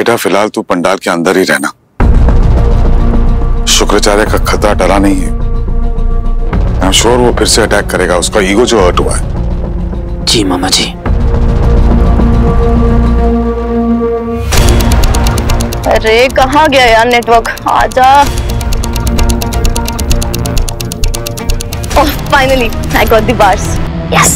बेटा फिलहाल तू पंडाल के अंदर ही रहना। शुक्राचार्य का खतरा टला नहीं है। आई एम श्योर वो फिर से अटैक करेगा, उसका ईगो जो हर्ट हुआ है। जी मामा जी। अरे कहाँ गया यार नेटवर्क, आजा। Oh finally I got the bars. Yes.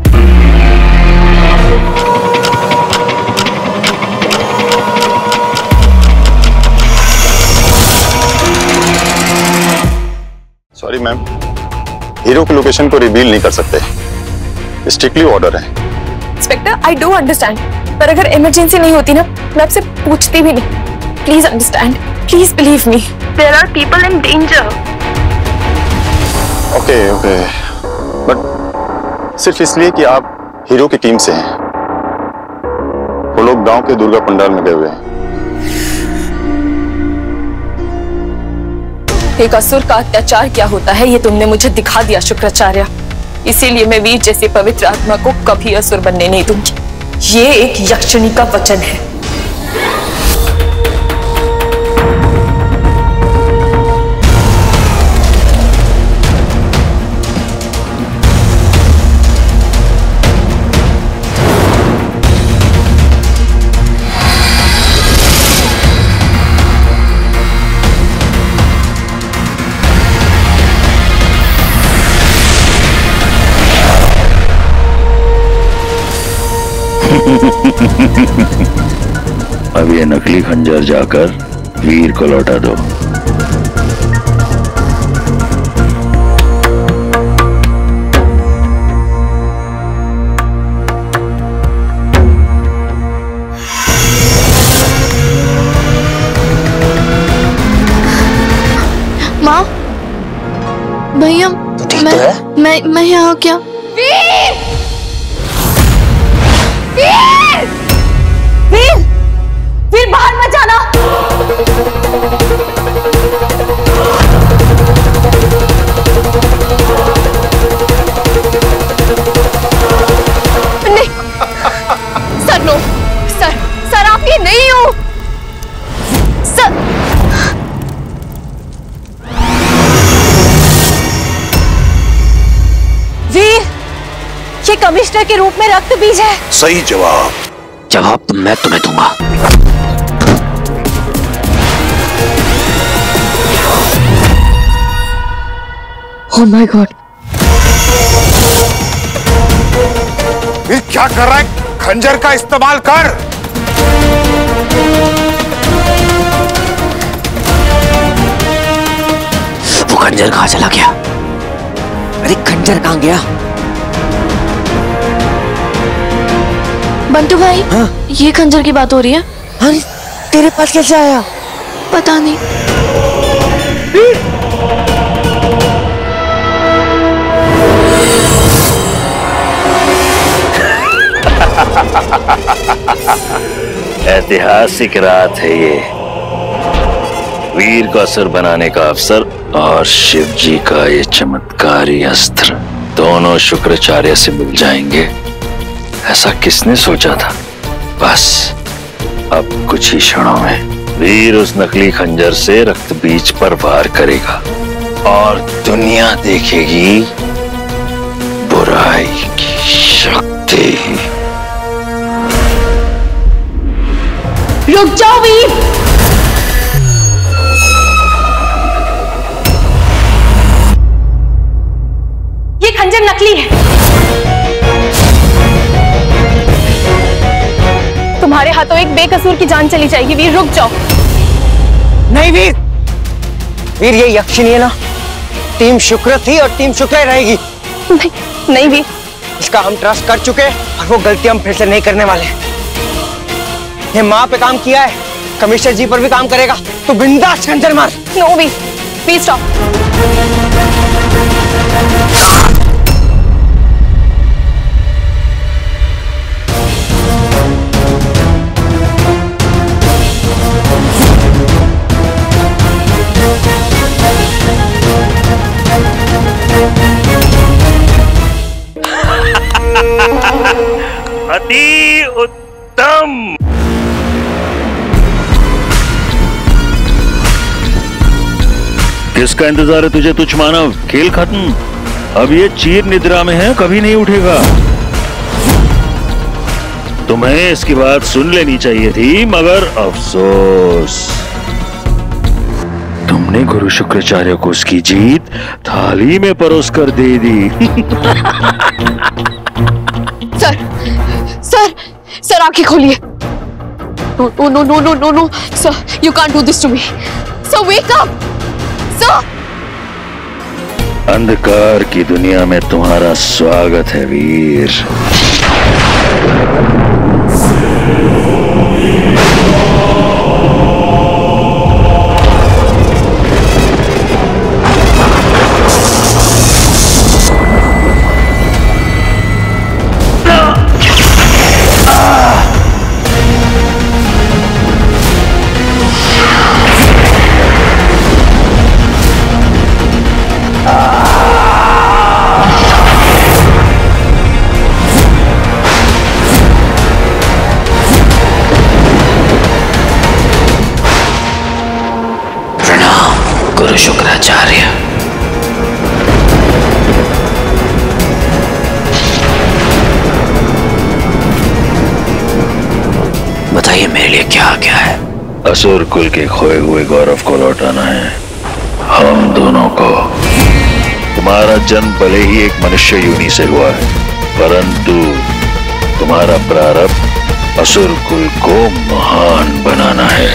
Sorry ma'am, hero की लोकेशन को रिवील नहीं कर सकते, स्ट्रिक्टली ऑर्डर है। इंस्पेक्टर आई डू अंडरस्टैंड, पर अगर इमरजेंसी नहीं होती ना मैं आपसे पूछती भी नहीं। Please understand, please believe me, there are people in danger. Okay okay, but सिर्फ इसलिए कि आप हीरो की टीम से हैं। वो लोग गांव के दुर्गा पंडाल में गए हुए हैं। एक असुर का अत्याचार क्या होता है ये तुमने मुझे दिखा दिया शुक्राचार्य, इसीलिए मैं वीर जैसी पवित्र आत्मा को कभी असुर बनने नहीं दूंगी। ये एक यक्षिणी का वचन है। अब ये नकली खंजर जाकर वीर को लौटा दो। माँ, भैया, मैं यहाँ क्या? वीर! वीर! वीर! वीर बाहर मत जाना। नहीं, सर नो, सर आप ये नहीं हो। सर वीर, ये कमिश्नर के रूप में रक्त बीज है। सही जवाब। जवाब तो मैं तुम्हें दूंगा। ओह माय गॉड, ये क्या कर रहा है? खंजर का इस्तेमाल कर। वो खंजर कहाँ चला गया? अरे खंजर कहाँ गया? बंटू भाई, हाँ? ये खंजर की बात हो रही है। अरे तेरे पास कैसे आया? पता नहीं। ऐतिहासिक रात है ये। वीर को असुर बनाने का अवसर और शिव जी का ये चमत्कारी अस्त्र दोनों शुक्राचार्य से मिल जाएंगे। ऐसा किसने सोचा था? बस अब कुछ ही क्षणों में वीर उस नकली खंजर से रक्त बीज पर वार करेगा और दुनिया देखेगी बुराई की शक्ति। रुक जाओ वीर। ये खंजर नकली है। तुम्हारे हाथों एक बेकसूर की जान चली जाएगी। वीर रुक जाओ। नहीं वीर, वीर ये यक्षिणी है ना, टीम शुक्र थी और टीम शुक्र रहेगी। नहीं नहीं वीर, इसका हम ट्रस्ट कर चुके हैं और वो गलती हम फिर से नहीं करने वाले। ये माँ पे काम किया है, कमिश्नर जी पर भी काम करेगा। तो बिंदास खंजर मार। No Veer, please stop. अति उत्तम। किसका इंतजार है तुझे तुच्छ मानव? खेल खत्म। अब ये चीर निद्रा में है, कभी नहीं उठेगा। तुम्हें इसकी बात सुन लेनी चाहिए थी, मगर अफसोस, तुमने गुरु शुक्राचार्य को उसकी जीत थाली में परोस कर दे दी। सर सर सर आंखें खोलिए। No no no no no no sir, you can't do this to me. Sir wake up sir. अंधकार की दुनिया में तुम्हारा स्वागत है वीर। गुरु शुक्राचार्य। बताइए मेरे लिए क्या क्या है? असुर कुल के खोए हुए गौरव को लौटाना है हम दोनों को। तुम्हारा जन्म भले ही एक मनुष्य योनि से हुआ है, परंतु तुम्हारा प्रारब्ध असुर कुल को महान बनाना है।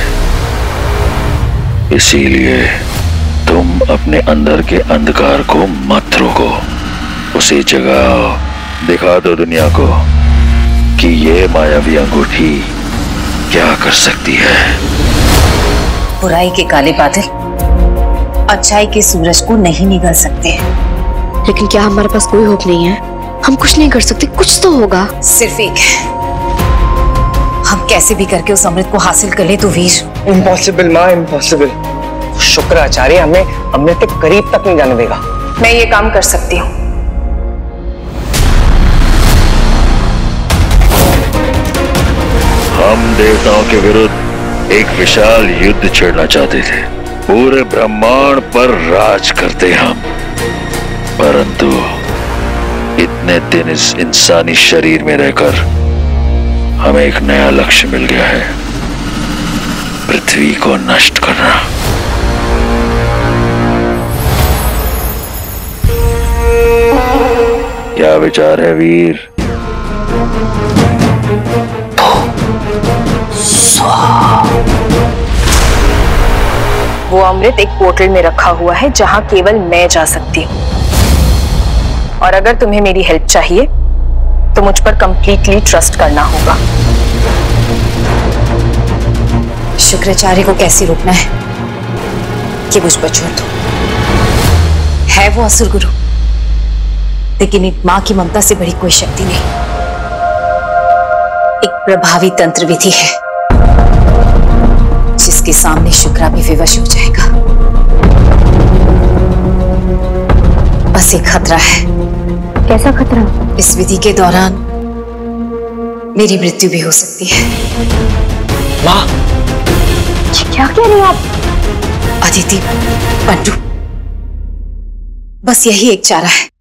इसीलिए तुम अपने अंदर के अंधकार को मत रोको, उसी जगह दिखा दो दुनिया को कि ये मायावी अंगूठी क्या कर सकती है। बुराई के काले बादल अच्छाई के सूरज को नहीं निगल सकते। लेकिन क्या हमारे पास कोई होप नहीं है? हम कुछ नहीं कर सकते, कुछ तो होगा। सिर्फ एक है, हम कैसे भी करके उस अमृत को हासिल कर ले तो वीर। इम्पॉसिबल माँ, इम्पॉसिबल। शुक्राचार्य हमें अमृत के करीब तक नहीं जाने देगा। मैं ये काम कर सकती हूँ। हम देवताओं के विरुद्ध एक विशाल युद्ध छेड़ना चाहते थे, पूरे ब्रह्मांड पर राज करते हम, परंतु इतने दिन इस इंसानी शरीर में रहकर हमें एक नया लक्ष्य मिल गया है, पृथ्वी को नष्ट करना। क्या विचार है वीर? वो अमृत एक पोर्टल में रखा हुआ है जहां केवल मैं जा सकती हूँ, और अगर तुम्हें मेरी हेल्प चाहिए तो मुझ पर कंप्लीटली ट्रस्ट करना होगा। शुक्राचार्य को कैसे रोकना है कि मुझ पर छोड़ दो। है वो असुर गुरु, लेकिन एक मां की ममता से बड़ी कोई शक्ति नहीं। एक प्रभावी तंत्र विधि है जिसके सामने शुक्रा भी विवश हो जाएगा। बस एक खतरा है। कैसा खतरा? इस विधि के दौरान मेरी मृत्यु भी हो सकती है। माँ, क्या कह रही हैं आप? अदिति, पंटू, बस यही एक चारा है।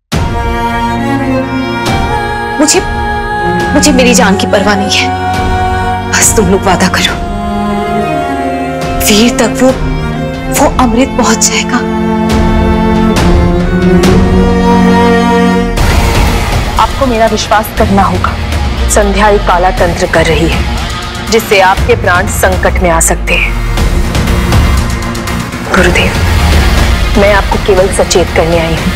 मुझे मेरी जान की परवाह नहीं है। बस तुम लोग वादा करो, वीर तक वो अमृत पहुंच जाएगा। आपको मेरा विश्वास करना होगा। संध्या एक काला तंत्र कर रही है जिससे आपके प्राण संकट में आ सकते हैं। गुरुदेव, मैं आपको केवल सचेत करने आई हूं।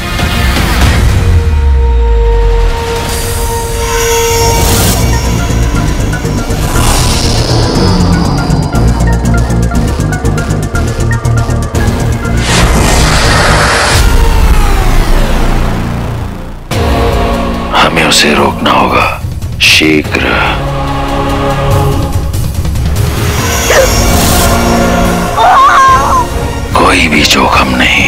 हमें उसे रोकना होगा शीघ्र। कोई भी जोखिम नहीं।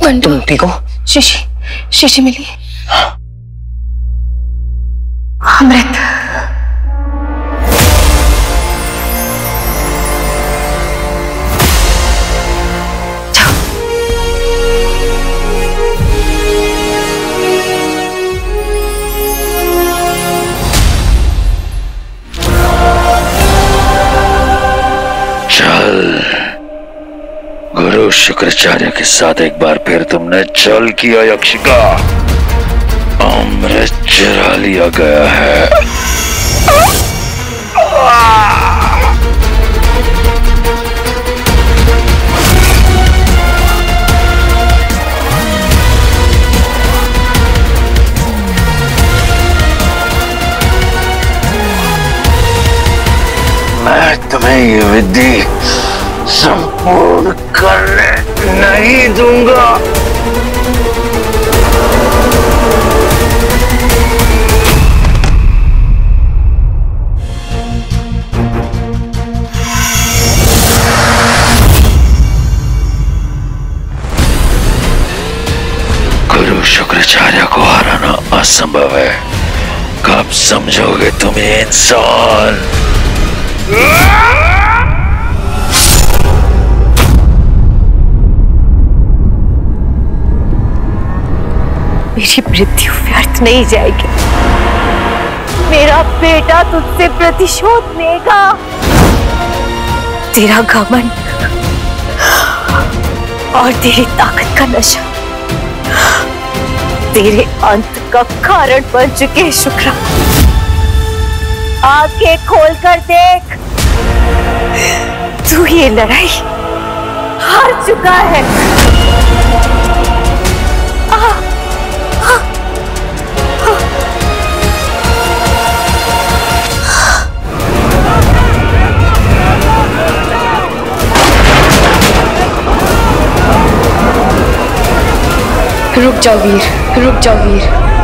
बंटू, तुम ठीक हो? शीशी शीशी मिली। अमृत, चल, गुरु शुक्राचार्य के साथ एक बार फिर तुमने छल किया यक्षिका। अमृत चुरा लिया गया है। मैं तुम्हें ये विधि संपूर्ण करने नहीं दूंगा। गुरु शुक्राचार्य को हराना असंभव है। कब समझोगे तुम ये इंसान? मेरी मृत्यु व्यर्थ नहीं जाएगी। मेरा बेटा तुझसे प्रतिशोध लेगा। तेरा घमंड और तेरी ताकत का नशा तेरे अंत का कारण बन चुके हैं शुक्रा। आंखें खोलकर देख, तू ये लड़ाई हार चुका है। रुक जाओ वीर, रुक जाओ वीर।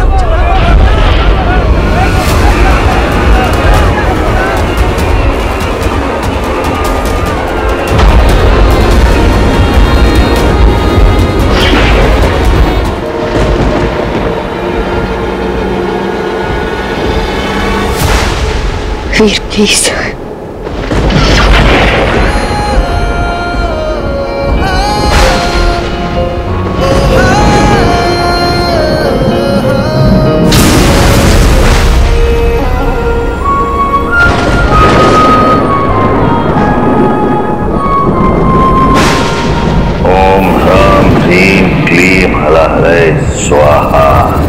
वीर प्लीज। स्वाहा।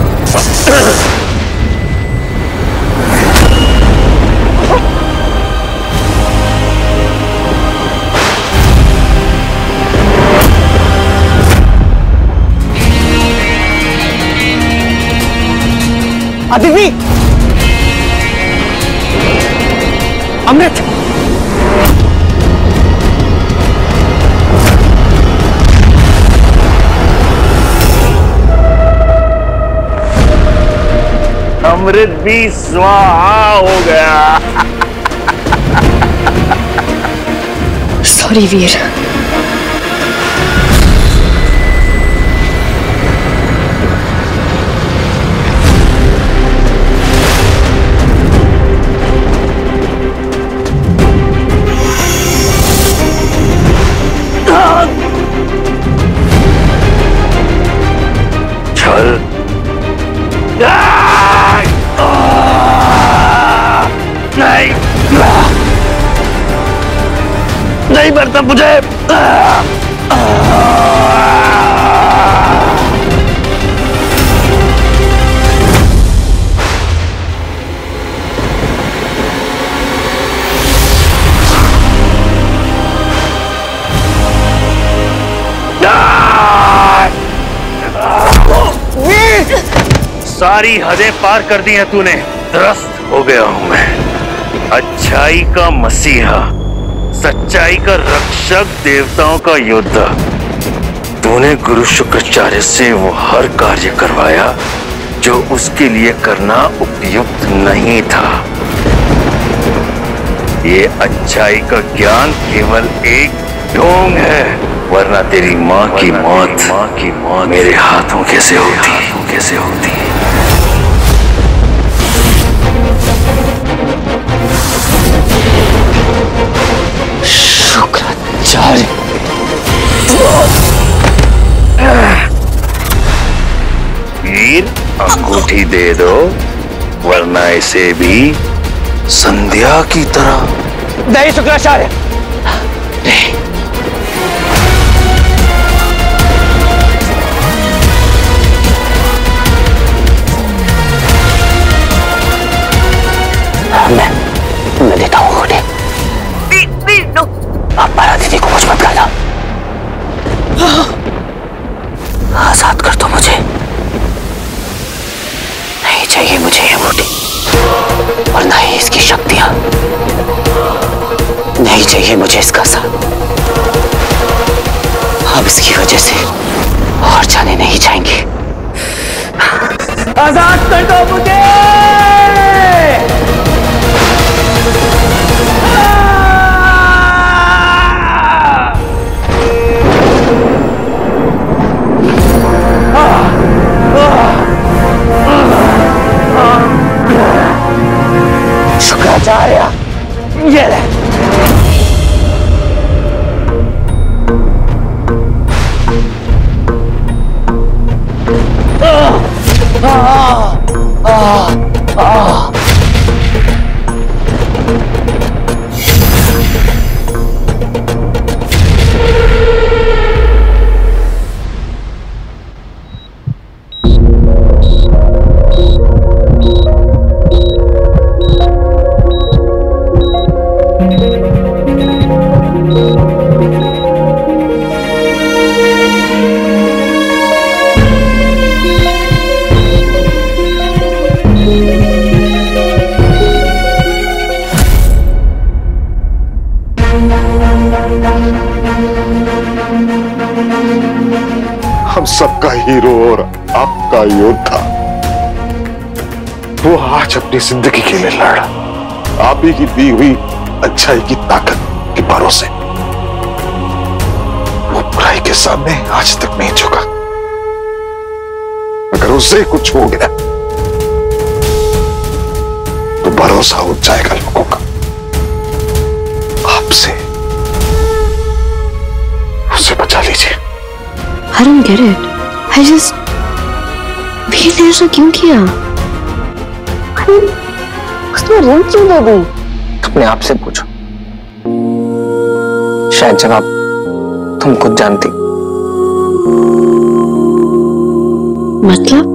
अदिति, अमृत, अमृत भी स्वाहा हो गया। सॉरी वीर। चल नहीं, नहीं मरता मुझे। सारी हदें पार कर दी हैं तूने। त्रस्त हो गया हूं मैं। अच्छाई का मसीहा, सच्चाई का रक्षक, देवताओं का योद्धा। तूने गुरु शुक्राचार्य से वो हर कार्य करवाया जो उसके लिए करना उपयुक्त नहीं था। ये अच्छाई का ज्ञान केवल एक ढोंग है, वरना वरना तेरी माँ की मौत मेरे हाथों कैसे होती। शुक्राचार्य, वीर अंगूठी दे दो, वरना इसे भी संध्या की तरह। नहीं शुक्राचार्य, मैं देता हूँ अंगूठी। आप पारा दीदी को मुझ पर बुलाना। आजाद कर दो मुझे। नहीं चाहिए मुझे ये अंगूठी और ना ही इसकी शक्तियां। नहीं चाहिए मुझे इसका साथ। अब इसकी वजह से और जाने नहीं जाएंगे। आजाद कर दो मुझे। शुक्राचार्य, ये ले। हम सबका हीरो और आपका योद्धा वो आज अपनी जिंदगी के लिए लड़ा। आप ही की दी हुई अच्छाई की ताकत के भरोसे वो बुराई के सामने आज तक नहीं झुका। अगर उससे कुछ हो गया तो भरोसा उठ जाएगा लोगों का। आपसे उसे बचा लीजिए। I don't get it. I just... वीर ने ऐसा क्यों किया? उसने रिंग क्यों दे दी? अपने आप से पूछो, शायद जवाब तुम खुद जानती। मतलब?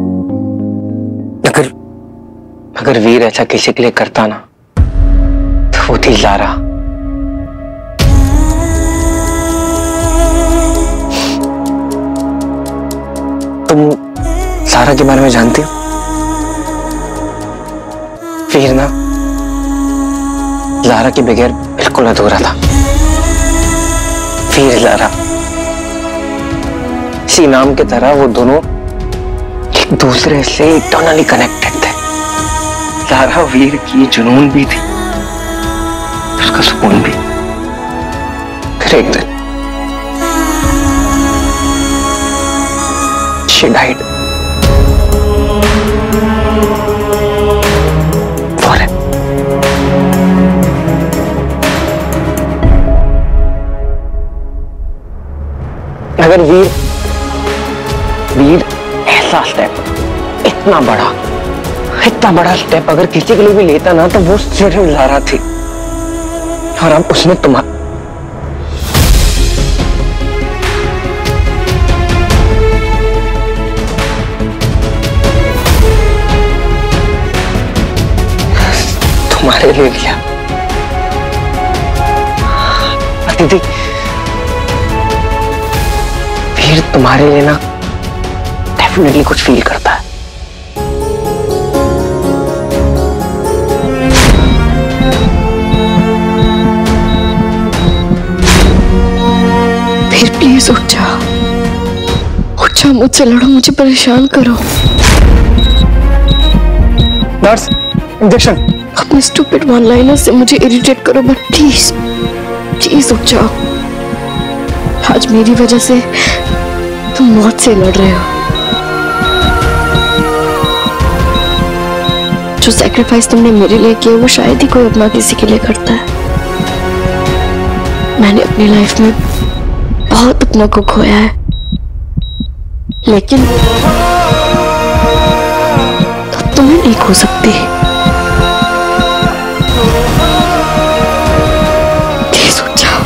अगर वीर ऐसा किसी के लिए करता ना तो वो थी लारा। तुम लारा के बारे में जानती हो? वीर ना लारा के बगैर बिल्कुल अधूरा था। वीर लारा इसी नाम की तरह वो दोनों एक दूसरे से इटर्नली कनेक्टेड थे। लारा वीर की जुनून भी थी, उसका सुकून भी। फिर एक दिन she died for him. अगर वीर ऐसा स्टेप, इतना बड़ा स्टेप अगर किसी के लिए भी लेता ना तो वो सिर्फ लारा थी। और अब उसने तुम्हारे लिए लिया। दीदी, वीर तुम्हारे लिए ना डेफिनेटली कुछ फील करता है। फिर प्लीज उठ जा, मुझसे लड़ो, मुझे परेशान करो। Nurse, injection. अपने स्टूपिड वन लाइनर से मुझे इरिटेट करो, बट प्लीज उठ जाओ। आज मेरी वजह से तुम मौत से लड़ रहे हो। जो सैक्रिफाइस तुमने मेरे लिए किया वो शायद ही कोई अपना किसी के लिए करता है। मैंने अपनी लाइफ में बहुत अपनों को खोया है, लेकिन अब तुम्हें नहीं खो सकती। प्लीज उठ जाओ।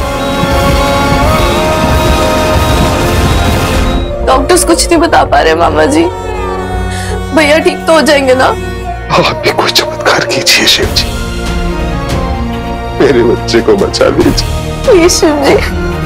डॉक्टर्स कुछ नहीं बता पा रहे मामा जी। भैया ठीक तो हो जाएंगे ना? आप भी कोई चमत्कार कीजिए शिव जी, मेरे बच्चे को बचा लीजिए। प्लीज शिव जी।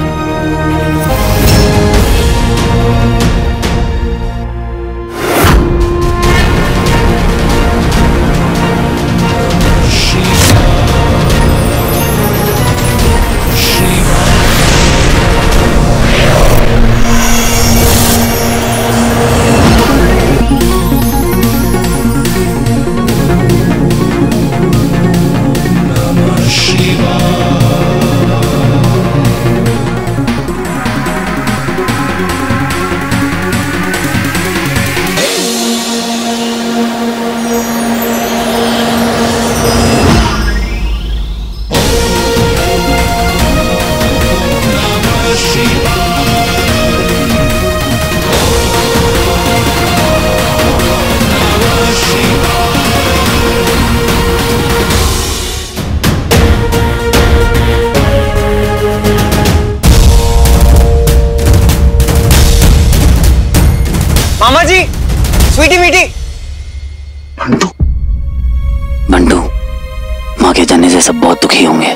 मामा जी, स्वीटी मीठी। बंटू, बंटू, माँ के जाने से सब बहुत दुखी होंगे।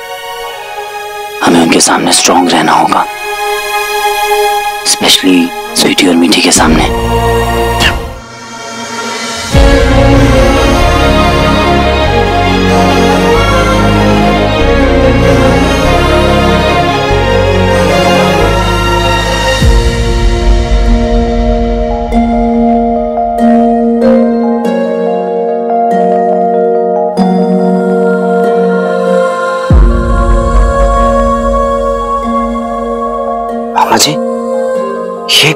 हमें उनके सामने स्ट्रांग रहना होगा, स्पेशली स्वीटी और मीठी के सामने। जी, ये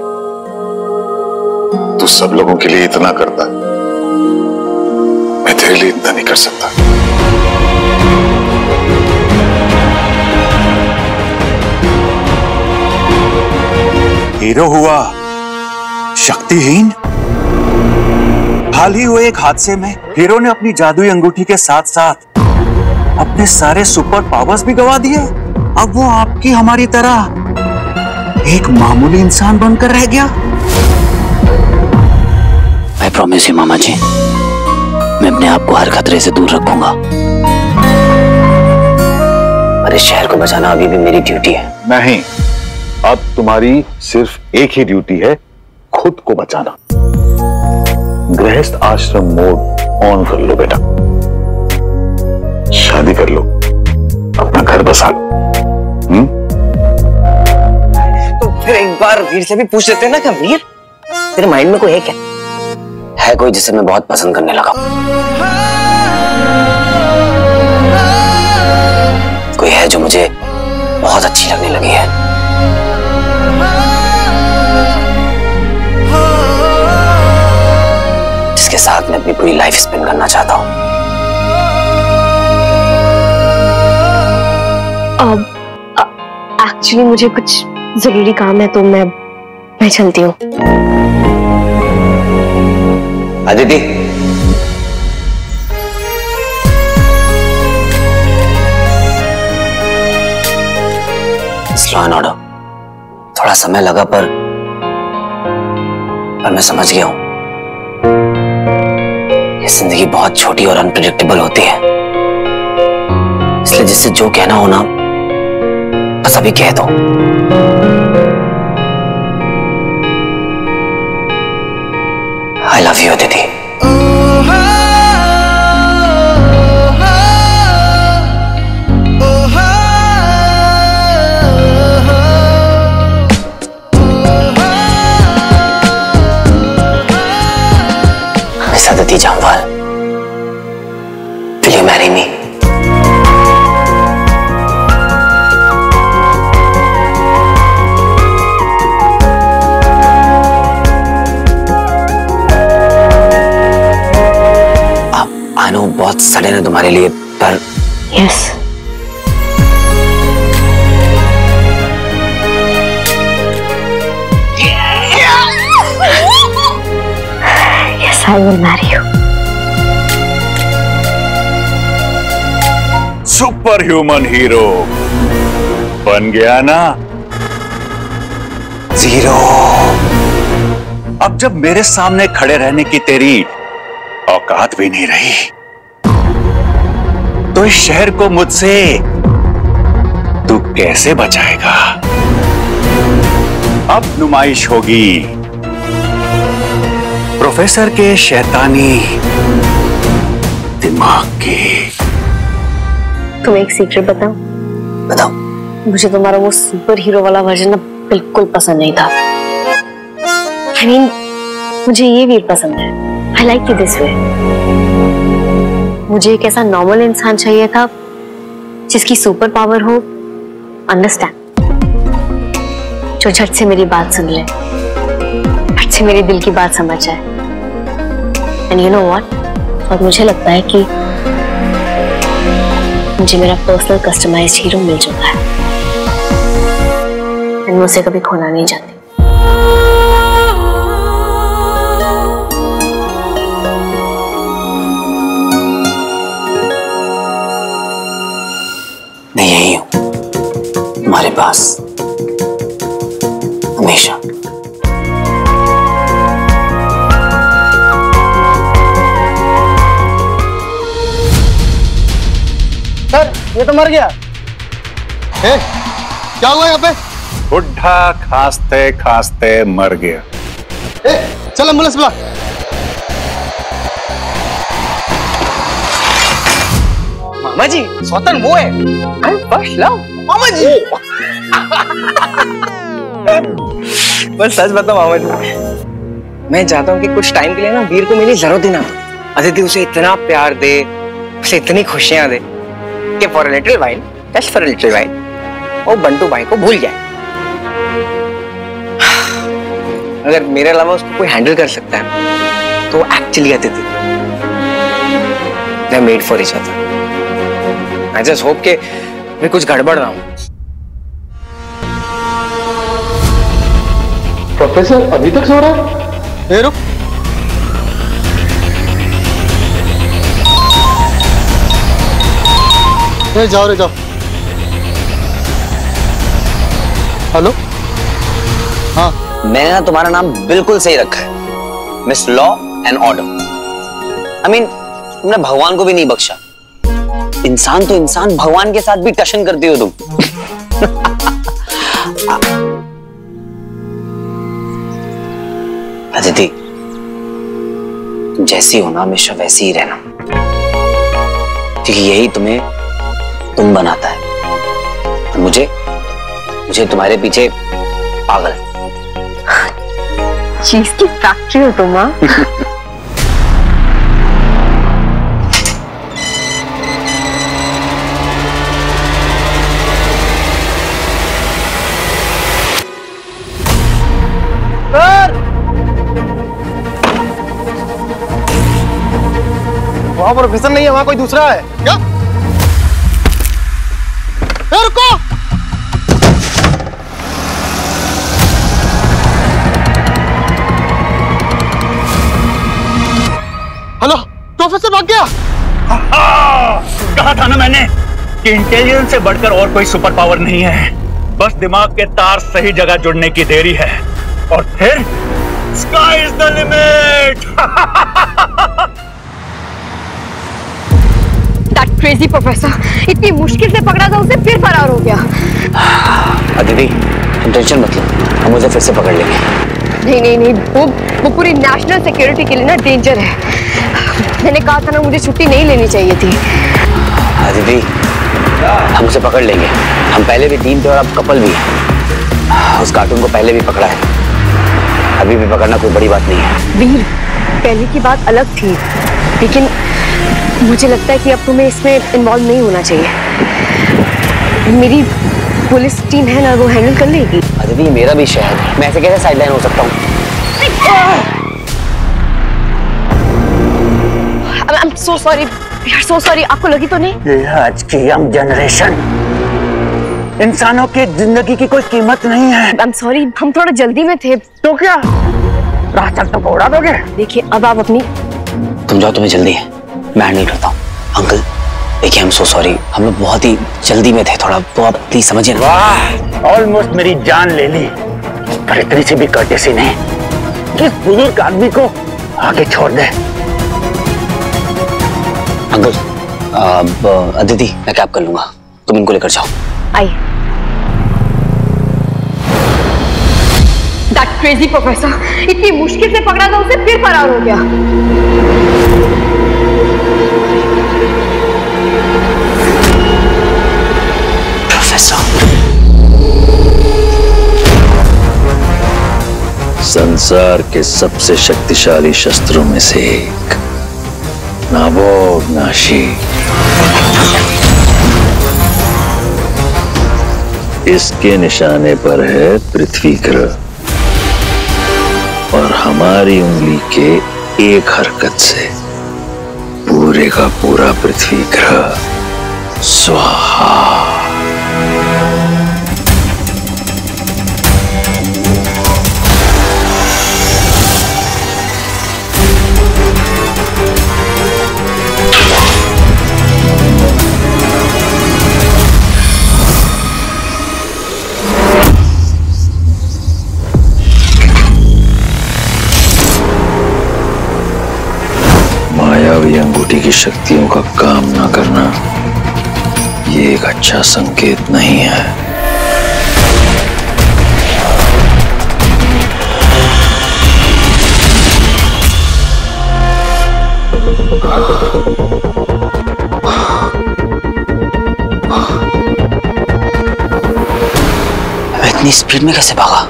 तू सब लोगों के लिए इतना करता, मैं तेरे लिए इतना नहीं कर सकता। हीरो हुआ शक्तिहीन। हाल ही हुए एक हादसे में हीरो ने अपनी जादुई अंगूठी के साथ साथ अपने सारे सुपर पावर्स भी गवा दिए। अब वो आपकी हमारी तरह एक मामूली इंसान बनकर रह गया। I promise you मामा जी, मैं अपने आप को हर खतरे से दूर रखूंगा। और इस शहर को बचाना अभी भी मेरी ड्यूटी है। नहीं, अब तुम्हारी सिर्फ एक ही ड्यूटी है, खुद को बचाना। गृहस्थ आश्रम मोड ऑन कर लो बेटा, शादी कर लो, अपना घर बसा लो। तो फिर एक बार वीर से भी पूछ लेते हैं ना कि वीर, तेरे माइंड में कोई है क्या? है कोई जिसे मैं बहुत पसंद करने लगा। कोई है जो मुझे बहुत अच्छी लगने लगी है। जिसके साथ मैं अपनी पूरी लाइफ स्पेंड करना चाहता हूं। एक्चुअली मुझे कुछ जरूरी काम है तो मैं चलती हूँ। अदिति, लॉ एंड ऑर्डर थोड़ा समय लगा पर मैं समझ गया हूं। ये जिंदगी बहुत छोटी और अनप्रेडिक्टेबल होती है, इसलिए जिससे जो कहना हो ना बस अभी कह दो। आई लव यू दीदी। Miss Aditi Jamwal, will you marry me? बहुत सडन है तुम्हारे लिए, पर yes yes I will marry you. Super human hero बन गया ना जीरो। अब जब मेरे सामने खड़े रहने की तेरी औकात भी नहीं रही, तो इस शहर को मुझसे तू कैसे बचाएगा? अब नुमाइश होगी प्रोफेसर के शैतानी दिमाग की। तुम एक सीक्रेट बताओ। बताओ। मुझे तुम्हारा वो सुपर हीरो वाला वर्जन ना बिल्कुल पसंद नहीं था। I mean, मुझे ये वीर पसंद है। I like you this way. मुझे एक ऐसा नॉर्मल इंसान चाहिए था जिसकी सुपर पावर हो अंडरस्टैंड, जो झट से मेरी बात सुन ले, झट से मेरे दिल की बात समझ जाए। एंड यू नो व्हाट, और मुझे लगता है कि मुझे मेरा पर्सनल कस्टमाइज्ड हीरो मिल चुका है। मैं उसे कभी खोना नहीं चाहती। मैं यही हूं तुम्हारे पास हमेशा। सर ये तो मर गया। क्या हुआ यहाँ पे? बुढ़ा खांसते खांसते मर गया। चल एम्बुलेंस बुला। मामा जी स्वतन वो है फर्स्ट लव मामा जी। बस सच बताओ मामा जी, मैं चाहता हूँ कि कुछ टाइम के लिए ना वीर को मेरी जरूरत ही ना हो। अदिति उसे इतना प्यार दे, उसे इतनी खुशियां दे कि for a little while, just for a little while, वो बंटू भाई को भूल जाए। अगर मेरे अलावा उसको कोई हैंडल कर सकता है तो एक्चुअली अदिति। मैं made for each other. I just hope कि मैं कुछ गड़बड़ ना हूं। प्रोफेसर अभी तक सो रहा है? रुक। जाओ रे जाओ। हेलो। हाँ मैंने ना तुम्हारा नाम बिल्कुल सही रखा है, miss law and order. I mean तुमने भगवान को भी नहीं बख्शा। इंसान तो इंसान, भगवान के साथ भी टशन करती हो तुम। अदिति तुम जैसी हो ना हमेशा वैसी ही रहना, क्योंकि यही तुम्हें तुम बनाता है। और मुझे तुम्हारे पीछे पागल चीज की फैक्ट्री हो तुम। हाँ वहां प्रोफेसर नहीं है, वहां कोई दूसरा है क्या? रुको। हेलो प्रोफेसर भाग गया। कहा था ना मैंने कि इंटेलिजेंस से बढ़कर और कोई सुपर पावर नहीं है। बस दिमाग के तार सही जगह जुड़ने की देरी है और फिर sky is the limit. That crazy professor, इतनी मुश्किल से पकड़ा था उसे, फिर फरार हो गया। अदिति तुम टेंशन मत लो, हम उसे फिर से पकड़ लेंगे। नहीं नहीं नहीं, वो पूरी नेशनल सिक्योरिटी के लिए ना डेंजर है। मैंने कहा था ना मुझे छुट्टी नहीं लेनी चाहिए थी। अदिति हम उसे पकड़ लेंगे। हम पहले भी टीम थे और अब कपल भी है। उस कार्टून को पहले भी पकड़ा है, अभी भी पकड़ना कोई बड़ी बात नहीं है। वीर, पहले की बात अलग थी, लेकिन मुझे लगता है कि अब तुम्हें इसमें इन्वॉल्व नहीं होना चाहिए। मेरी पुलिस टीम है ना, वो हैंडल कर लेगी। अदिति मेरा भी शहर है, मैं ऐसे कैसे साइडलाइन हो सकता हूँ? I'm so sorry. यार सो सॉरी, आपको लगी तो नहीं? ये आज की यंग जनरेशन, इंसानों की जिंदगी की कोई कीमत नहीं है। आई एम सॉरी, हम थोड़ा जल्दी में थे। तो क्या राह चलते को उड़ा दोगे? देखिए अब आप अपनी, तुम जाओ, तुम्हें जल्दी है, मैं हैंडल करता हूँ। अंकल देखिए, आई एम सो सॉरी, हम लोग बहुत ही जल्दी में थे थोड़ा, तो आप प्लीज समझिए ना। वाह, ऑलमोस्ट मेरी जान ले ली, पर इतनी सी भी कर्टेसी नहीं। इस बुजुर्ग आदमी को आगे छोड़ दे। अंकल अदिति, मैं कैब कर लूंगा, तुम इनको लेकर जाओ। आइए। दैट क्रेजी प्रोफेसर, इतनी मुश्किल से पकड़ा था उसे, फिर फरार हो गया। संसार के सबसे शक्तिशाली शस्त्रों में से एक, नाबोग नाशी। इसके निशाने पर है पृथ्वी ग्रह, और हमारी उंगली के एक हरकत से पूरे का पूरा पृथ्वी ग्रह स्वाहा। मायावी अंगूठी की शक्तियों का काम न करना ये एक अच्छा संकेत नहीं है। इतनी स्पीड में कैसे भागा?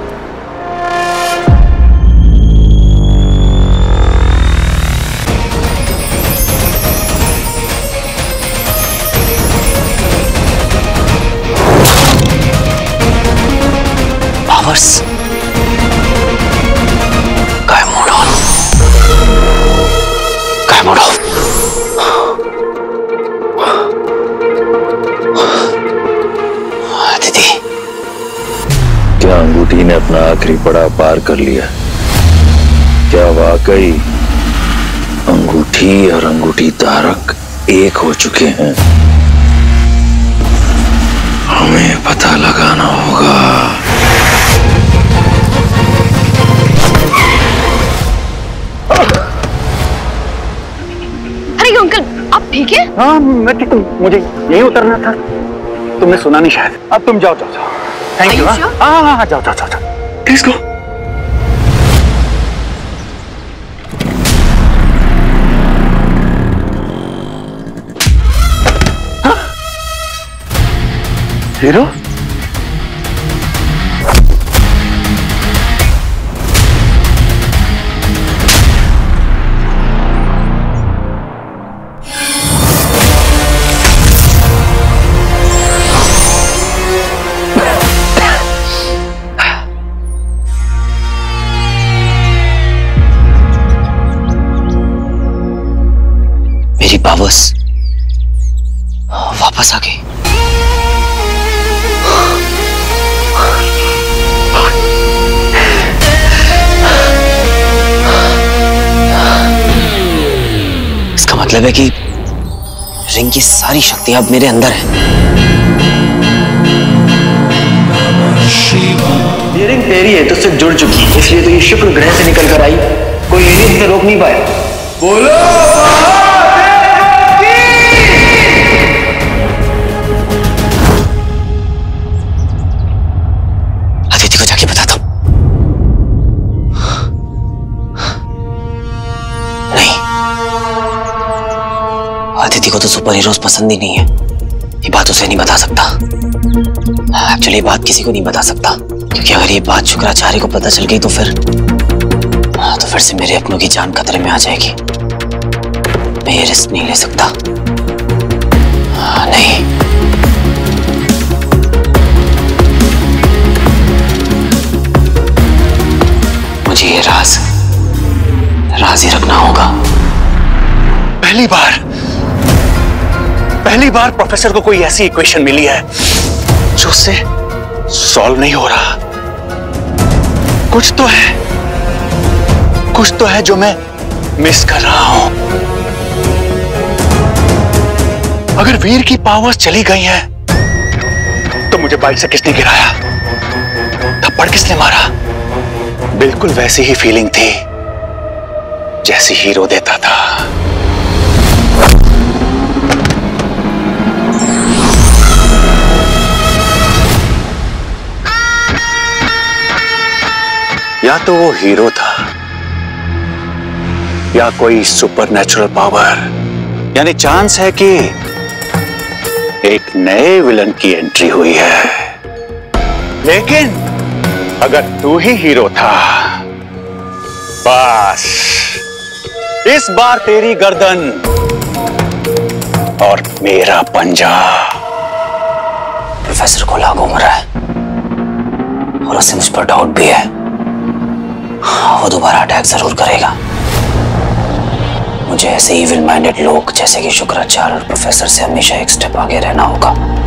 Gayab Mode On. Gayab Mode Off. दीदी, क्या अंगूठी ने अपना आखिरी पड़ाव पार कर लिया? क्या वाकई अंगूठी और अंगूठी धारक एक हो चुके हैं? हमें पता लगाना होगा। अरे अंकल, आप ठीक है? हाँ मैं ठीक हूँ, मुझे यही उतरना था, तुमने सुना नहीं शायद। अब तुम जाओ जाओ जाओ। Thank you. हाँ हाँ हाँ, जाओ जाओ जाओ, प्लीज गो। हीरो, मेरी पावर्स वापस आ गई। इसका मतलब है कि रिंग की सारी शक्ति अब मेरे अंदर है। ये रिंग तेरी है तो उससे जुड़ चुकी है, इसलिए तो ये शुक्र ग्रह से निकल कर आई, कोई एलियन इसे रोक नहीं पाया। बोलो अदिति को जाके बताता हूं। नहीं, अदिति को तो सुपर हीरोज पसंद ही नहीं है। ये बात उसे नहीं बता सकता। एक्चुअली ये बात किसी को नहीं बता सकता, क्योंकि अगर ये बात शुक्राचार्य को पता चल गई तो फिर से मेरे अपनों की जान खतरे में आ जाएगी। मैं ये रिस्क नहीं ले सकता। नहीं, मुझे ये राज ही रखना होगा। पहली बार पहली बार प्रोफेसर को कोई ऐसी इक्वेशन मिली है जो उससे सॉल्व नहीं हो रहा। कुछ तो है जो मैं मिस कर रहा हूं। अगर वीर की पावर्स चली गई हैं, तो मुझे बाइक से किसने गिराया, थप्पड़ किसने मारा? बिल्कुल वैसी ही फीलिंग थी जैसी हीरो देता था। या तो वो हीरो था या कोई सुपरनैचुरल पावर, यानी चांस है कि एक नए विलन की एंट्री हुई है। लेकिन अगर तू ही हीरो था, बस इस बार तेरी गर्दन और मेरा पंजा। प्रोफेसर को लागू हो रहा है और उससे मुझ पर डाउट भी है। वो दोबारा अटैक जरूर करेगा। मुझे ऐसे इविल माइंडेड लोग जैसे कि शुक्राचार्य और प्रोफेसर से हमेशा एक स्टेप आगे रहना होगा।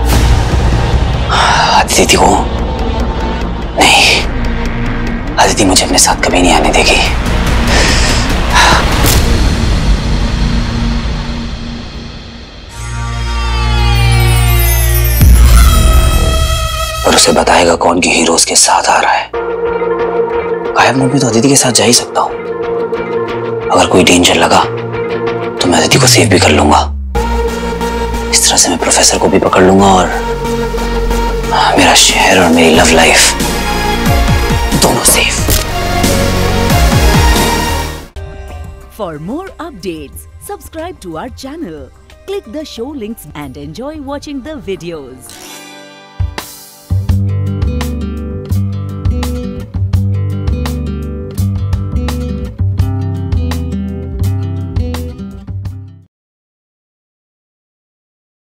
अदिति को नहीं, अदिति मुझे अपने साथ कभी नहीं आने देगी। और उसे बताएगा कौन की हीरो उसके साथ आ रहा है। गायब मोड में तो अदिति के साथ जा ही सकता हूं। अगर कोई डेंजर लगा तो मैं अदिति को सेव भी कर लूंगा। इस तरह से मैं प्रोफेसर को भी पकड़ लूंगा और मेरा शहर और मेरी लव लाइफ दोनों safe. For more updates, subscribe to our channel, click the show links and enjoy watching the videos.